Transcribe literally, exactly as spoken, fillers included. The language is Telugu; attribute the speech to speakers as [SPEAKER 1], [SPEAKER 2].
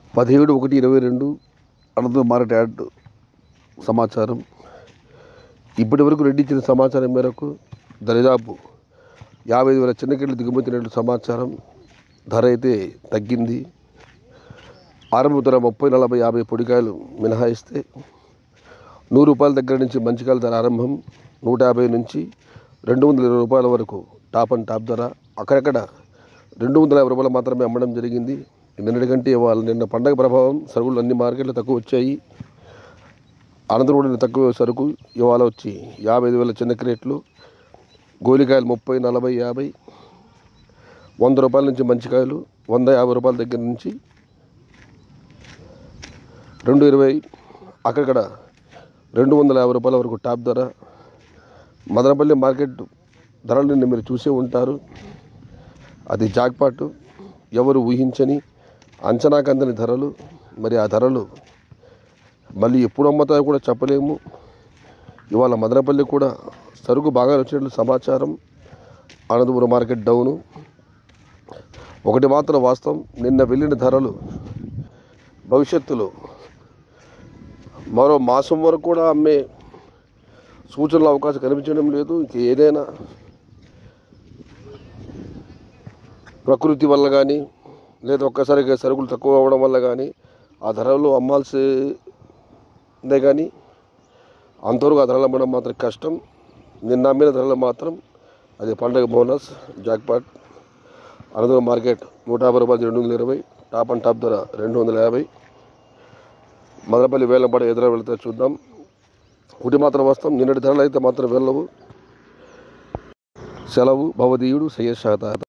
[SPEAKER 1] పదిహేడు ఒకటి ఇరవై రెండు అనంతపురం మార్కెట్ యార్డ్ సమాచారం. ఇప్పటి వరకు రెడ్డి ఇచ్చిన సమాచారం మేరకు దరిదాపు యాభై ఐదు వేల చిన్నకెళ్ళు దిగుమతినట్లు సమాచారం. ధర అయితే తగ్గింది. ఆరంభ ధర ముప్పై నలభై యాభై పొడికాయలు మినహాయిస్తే నూరు రూపాయల దగ్గర నుంచి మంచికాయల ధర ఆరంభం. నూట యాభై నుంచి రెండు వందల ఇరవై రూపాయల వరకు టాప్ అండ్ టాప్ ధర. అక్కడక్కడ రెండు వందల యాభై రూపాయలు మాత్రమే అమ్మడం జరిగింది. నిన్నటికంటే ఇవాళ నిన్న పండగ ప్రభావం సరుకులు అన్ని మార్కెట్లు తక్కువ వచ్చాయి. అనంతపురం తక్కువ సరుకు ఇవాళ వచ్చి యాభై ఐదు వేల చిన్న క్రేట్లు. గోలికాయలు ముప్పై నలభై యాభై వంద రూపాయల నుంచి మంచికాయలు, వంద యాభై రూపాయల దగ్గర నుంచి రెండు ఇరవై అక్కడక్కడ రెండు వందల యాభై రూపాయల వరకు టాప్ ధర. మదనపల్లి మార్కెట్ ధరలను మీరు చూసే ఉంటారు. అది జాక్పాట్, ఎవరు ఊహించని అంచనాకు అందని ధరలు. మరి ఆ ధరలు మళ్ళీ ఎప్పుడు అమ్ముతాయో కూడా చెప్పలేము. ఇవాళ మదనపల్లి కూడా సరుకు బాగా వచ్చినట్లు సమాచారం. Anantapuram market down. ఒకటి మాత్రం వాస్తవం, నిన్న వెళ్ళిన ధరలు భవిష్యత్తులో మరో మాసం వరకు కూడా అమ్మే సూచనల అవకాశం కనిపించడం లేదు. ఇంక ఏదైనా ప్రకృతి వల్ల కానీ లేదా ఒక్కసారిగా సరుకులు తక్కువ అవ్వడం వల్ల కానీ ఆ ధరలు అమ్మాల్సిందే కానీ అంతవరకు ఆ ధరలు అమ్మడం మాత్రం కష్టం. నిన్న అమ్మిన ధరలు మాత్రం అది పండగ బోనస్ జాక్పాట్. అనంతపురం మార్కెట్ నూట యాభై రూపాయలు రెండు వందల ఇరవై టాప్ అండ్ టాప్ ధర రెండు వందల యాభై. మదనపల్లి వేలంపాట ఎదుర వెళితే చూద్దాం. ఒకటి మాత్రం వస్తాం, నిన్నటి ధరలు అయితే మాత్రం వెళ్ళవు. సెలవు. భవదీయుడు సయ్యద్ షాహతాజ్.